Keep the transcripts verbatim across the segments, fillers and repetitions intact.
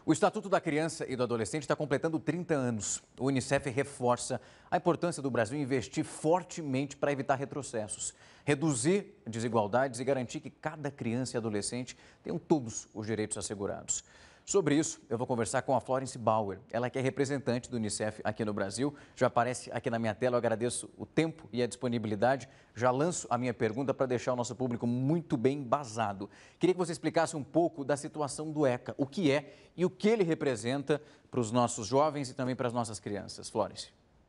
O Estatuto da Criança e do Adolescente está completando trinta anos. O Unicef reforça a importância do Brasil investir fortemente para evitar retrocessos, reduzir desigualdades e garantir que cada criança e adolescente tenham todos os direitos assegurados. Sobre isso, eu vou conversar com a Florence Bauer. Ela que é representante do Unicef aqui no Brasil. Já aparece aqui na minha tela, eu agradeço o tempo e a disponibilidade. Já lanço a minha pergunta para deixar o nosso público muito bem embasado. Queria que você explicasse um pouco da situação do ECA, o que é e o que ele representa para os nossos jovens e também para as nossas crianças. Florence.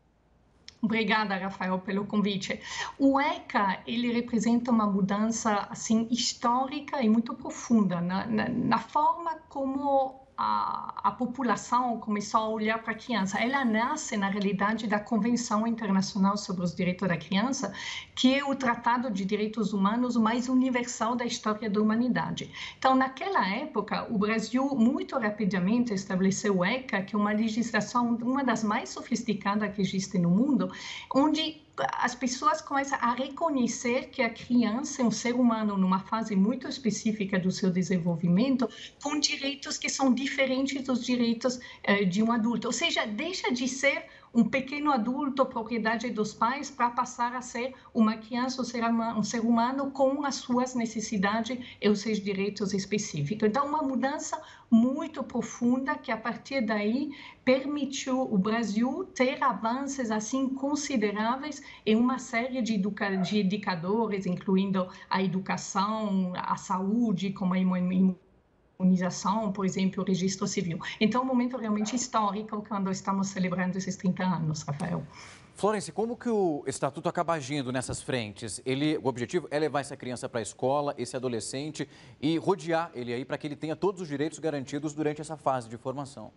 Obrigada, Rafael, pelo convite. O ECA, ele representa uma mudança assim histórica e muito profunda na, na, na forma como a, a população começou a olhar para a criança. Ela nasce, na realidade, da Convenção Internacional sobre os Direitos da Criança, que é o tratado de direitos humanos mais universal da história da humanidade. Então, naquela época, o Brasil muito rapidamente estabeleceu o ECA, que é uma legislação, uma das mais sofisticadas que existe no mundo, onde as pessoas começam a reconhecer que a criança é um ser humano numa fase muito específica do seu desenvolvimento, com direitos que são diferentes dos direitos eh, de um adulto. Ou seja, deixa de ser um pequeno adulto, propriedade dos pais, para passar a ser uma criança, um ser humano com as suas necessidades e os seus direitos específicos. Então, uma mudança muito profunda que, a partir daí, permitiu o Brasil ter avanços assim consideráveis em uma série de, de indicadores, incluindo a educação, a saúde, como a imunização, imunização, por exemplo, o registro civil. Então, é um momento realmente histórico quando estamos celebrando esses trinta anos, Rafael. Florence, como que o Estatuto acaba agindo nessas frentes? Ele, o objetivo é levar essa criança para a escola, esse adolescente, e rodear ele aí para que ele tenha todos os direitos garantidos durante essa fase de formação.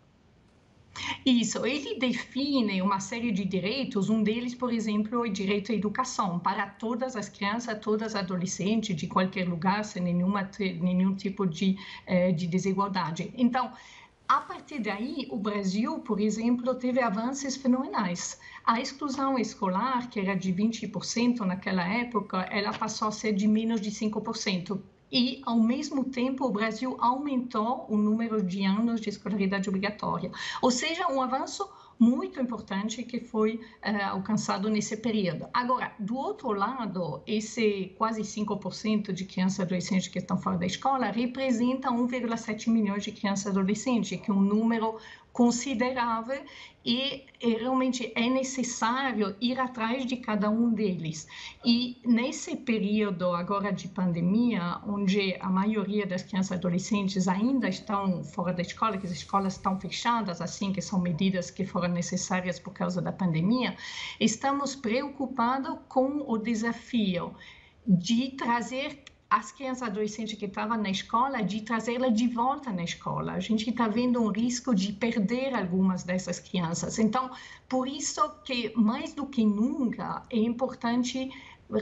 Isso, ele define uma série de direitos, um deles, por exemplo, é o direito à educação para todas as crianças, todas as adolescentes, de qualquer lugar, sem nenhuma, nenhum tipo de, de desigualdade. Então, a partir daí, o Brasil, por exemplo, teve avanços fenomenais. A exclusão escolar, que era de vinte por cento naquela época, ela passou a ser de menos de cinco por cento. E, ao mesmo tempo, o Brasil aumentou o número de anos de escolaridade obrigatória. Ou seja, um avanço muito importante que foi uh, alcançado nesse período. Agora, do outro lado, esse quase cinco por cento de crianças e adolescentes que estão fora da escola representa um vírgula sete milhões de crianças e adolescentes, que é um número considerável e, e realmente é necessário ir atrás de cada um deles. E nesse período agora de pandemia, onde a maioria das crianças e adolescentes ainda estão fora da escola, que as escolas estão fechadas, assim que são medidas que foram necessárias por causa da pandemia, estamos preocupados com o desafio de trazer as crianças e adolescentes que estavam na escola, de trazê-las de volta na escola. A gente está vendo um risco de perder algumas dessas crianças. Então, por isso que, mais do que nunca, é importante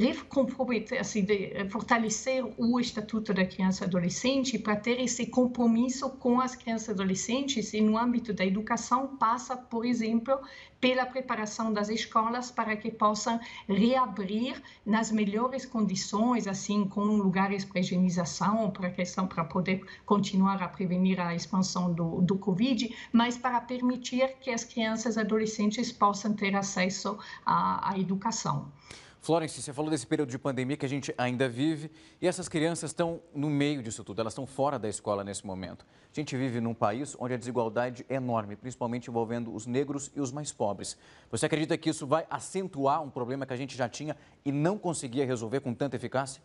assim, fortalecer o Estatuto da Criança e Adolescente para ter esse compromisso com as crianças e adolescentes e no âmbito da educação passa, por exemplo, pela preparação das escolas para que possam reabrir nas melhores condições, assim, com lugares para higienização, para questão para poder continuar a prevenir a expansão do, do Covid, mas para permitir que as crianças e adolescentes possam ter acesso à, à educação. Florence, você falou desse período de pandemia que a gente ainda vive e essas crianças estão no meio disso tudo, elas estão fora da escola nesse momento. A gente vive num país onde a desigualdade é enorme, principalmente envolvendo os negros e os mais pobres. Você acredita que isso vai acentuar um problema que a gente já tinha e não conseguia resolver com tanta eficácia?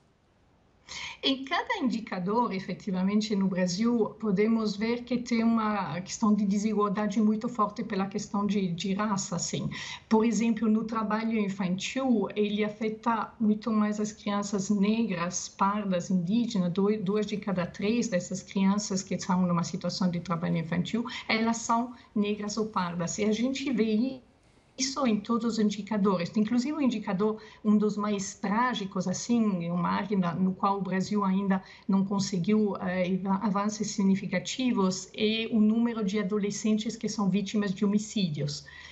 Em cada indicador, efetivamente, no Brasil, podemos ver que tem uma questão de desigualdade muito forte pela questão de, de raça, assim. Por exemplo, no trabalho infantil, ele afeta muito mais as crianças negras, pardas, indígenas, duas de cada três dessas crianças que estão numa situação de trabalho infantil, elas são negras ou pardas. E a gente vê isso em todos os indicadores, inclusive o indicador, um dos mais trágicos, assim, uma área no qual o Brasil ainda não conseguiu uh, avanços significativos, é o número de adolescentes que são vítimas de homicídios,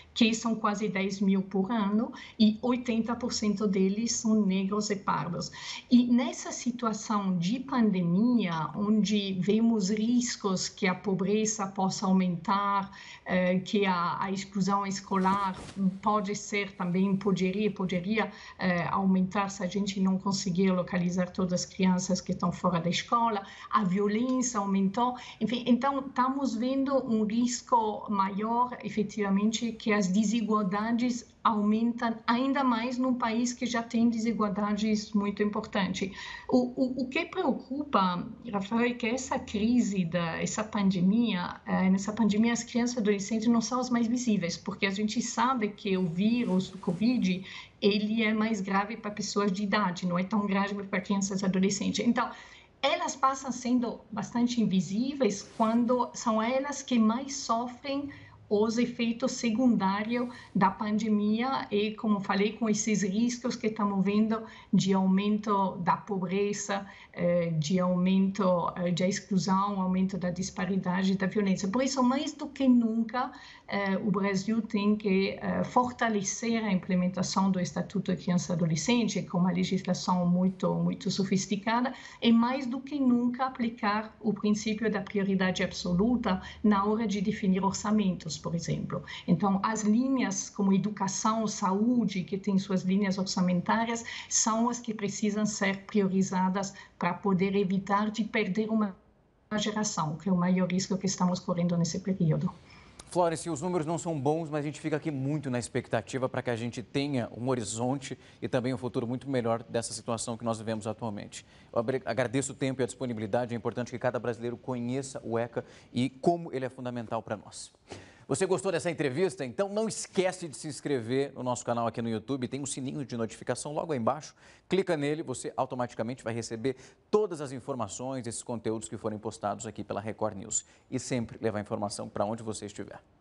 que são quase dez mil por ano, e oitenta por cento deles são negros e pardos. E nessa situação de pandemia, onde vemos riscos que a pobreza possa aumentar, eh, que a, a exclusão escolar pode ser também, poderia, poderia eh, aumentar se a gente não conseguir localizar todas as crianças que estão fora da escola, a violência aumentou, enfim, então estamos vendo um risco maior, efetivamente, que as desigualdades aumentam ainda mais num país que já tem desigualdades muito importantes. O, o, o que preocupa, Rafael, é que essa crise, da, essa pandemia, é, nessa pandemia as crianças e adolescentes não são as mais visíveis, porque a gente sabe que o vírus do Covid, ele é mais grave para pessoas de idade, não é tão grave para crianças e adolescentes. Então, elas passam sendo bastante invisíveis quando são elas que mais sofrem os efeitos secundários da pandemia e, como falei, com esses riscos que estamos vendo de aumento da pobreza, de aumento da exclusão, aumento da disparidade, da violência. Por isso, mais do que nunca, o Brasil tem que fortalecer a implementação do Estatuto de Criança e Adolescente, com uma legislação muito, muito sofisticada, e mais do que nunca aplicar o princípio da prioridade absoluta na hora de definir orçamentos, por exemplo. Então, as linhas como educação, saúde, que têm suas linhas orçamentárias, são as que precisam ser priorizadas para poder evitar de perder uma geração, que é o maior risco que estamos correndo nesse período. Florence, os números não são bons, mas a gente fica aqui muito na expectativa para que a gente tenha um horizonte e também um futuro muito melhor dessa situação que nós vivemos atualmente. Eu agradeço o tempo e a disponibilidade. É importante que cada brasileiro conheça o ECA e como ele é fundamental para nós. Você gostou dessa entrevista? Então não esquece de se inscrever no nosso canal aqui no YouTube. Tem um sininho de notificação logo aí embaixo. Clica nele, você automaticamente vai receber todas as informações, esses conteúdos que forem postados aqui pela Record News. E sempre levar informação para onde você estiver.